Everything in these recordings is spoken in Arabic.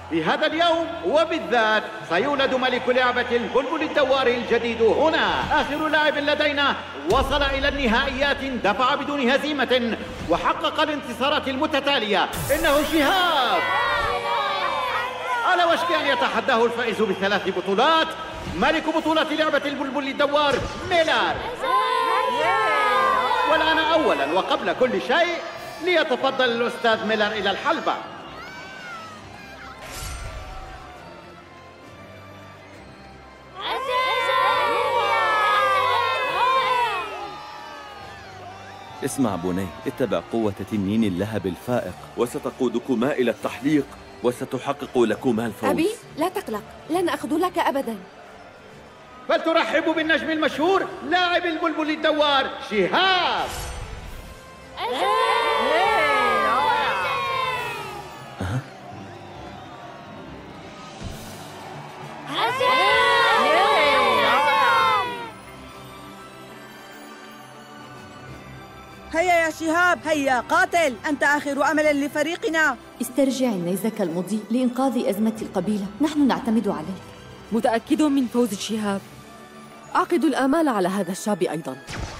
في هذا اليوم وبالذات سيولد ملك لعبة البلبل الدوار الجديد هنا. آخر لاعب لدينا وصل إلى النهائيات، دفع بدون هزيمة وحقق الانتصارات المتتالية. إنه شهاب، على وشك أن يتحداه الفائز ب3 بطولات، ملك بطولة لعبة البلبل الدوار ميلار. والآن أولا وقبل كل شيء ليتفضل الأستاذ ميلار إلى الحلبة. اسمع بني، اتبع قوة تنين اللهب الفائق وستقودكما إلى التحليق وستحقق لكما الفوز. أبي لا تقلق، لن أخذلك أبدا. فلترحبوا بالنجم المشهور لاعب البلبل الدوار شهاب. هيا يا شهاب، هيا قاتل، أنت آخر أمل لفريقنا. استرجع النيزك المضيء لإنقاذ أزمة القبيلة، نحن نعتمد عليك. متأكد من فوز شهاب. أعقد الآمال على هذا الشاب أيضا.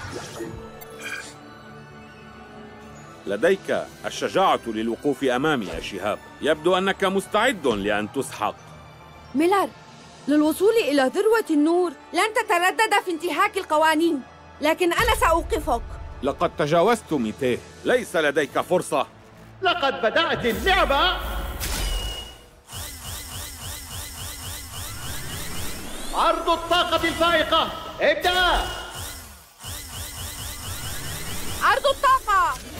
لديك الشجاعة للوقوف أمامي يا شهاب، يبدو أنك مستعد لأن تسحق. ميلار، للوصول إلى ذروة النور لن تتردد في انتهاك القوانين، لكن أنا سأوقفك. لقد تجاوزت 200، ليس لديك فرصة. لقد بدأت اللعبة. عرض الطاقة الفائقة، ابدأ. عرض الطاقة.